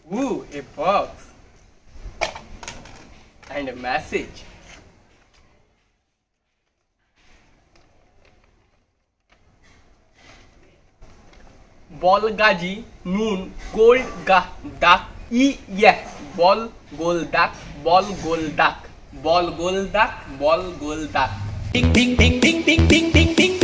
Ooh, a box and a message. Ball gaji noon gold ga duck ball goal duck ball goal duck ball goal duck ball goal duck. Ding ding ding ding ding ding ding ding.